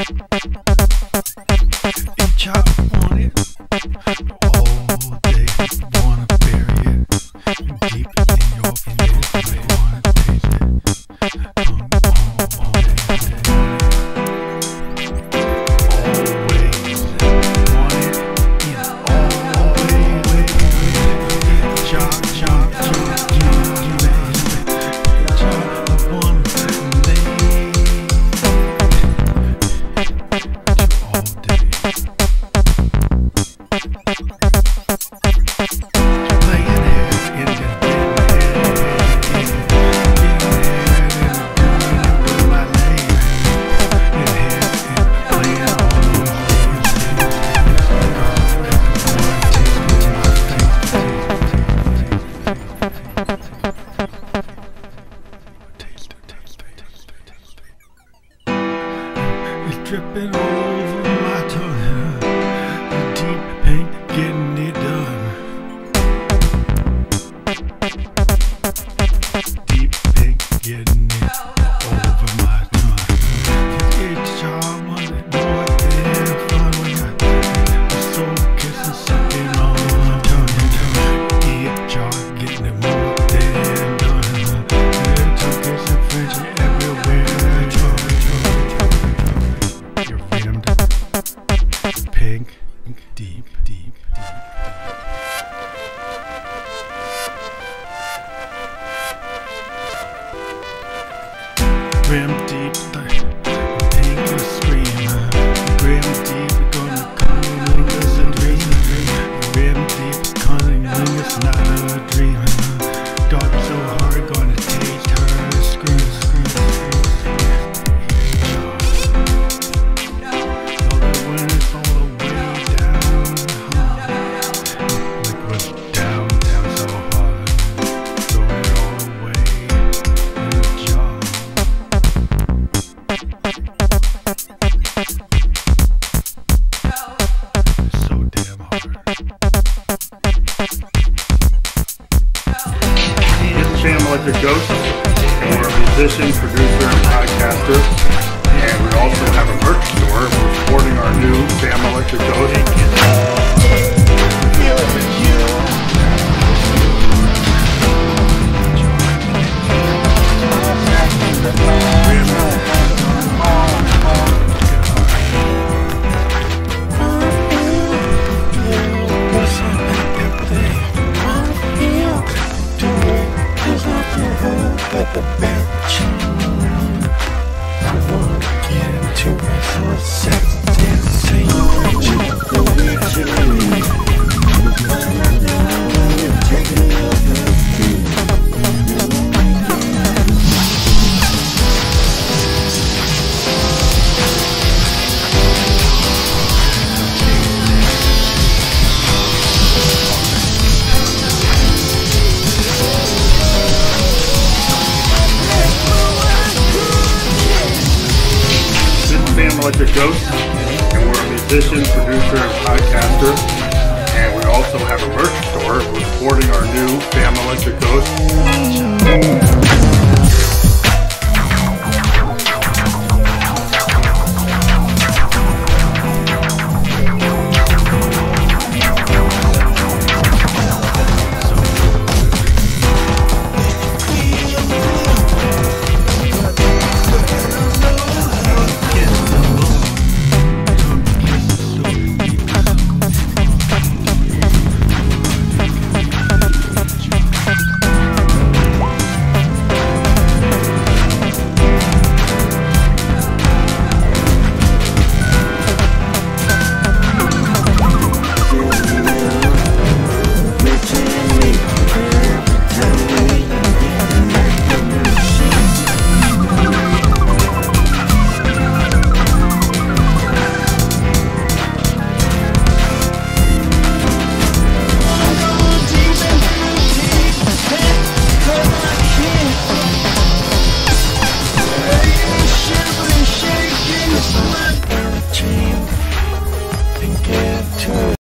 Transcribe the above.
Each other want it all day. Wanna bury it deep in your face. They wanna taste it all day. Always want it in always. Chop, chop, chop, each other wanna lay all day. It's dripping all over my tongue. The deep pain getting it done. Deep pain getting it all over my tongue. Each child wanted more than fun when I soul kissing sucking on my tongue. Each child getting it more than done. Tongue kissing French everywhere. Pink, deep, deep, deep. Grim deep, pink and scream. Grim deep, gonna cunning wingers and dream. Grim deep, cunning wingers, not a dream. Dark so hard, gonna taste her scream, scream, scream. Sam Electric Ghost, and we're a musician, producer, and podcaster. And we also have a merch store. We're supporting our new Sam Electric Ghost. But the bitch, I wanna get into it for sex and say Electric Ghost, and we're a musician, producer, and podcaster. And we also have a merch store. We're supporting our new Sam Electric Ghost.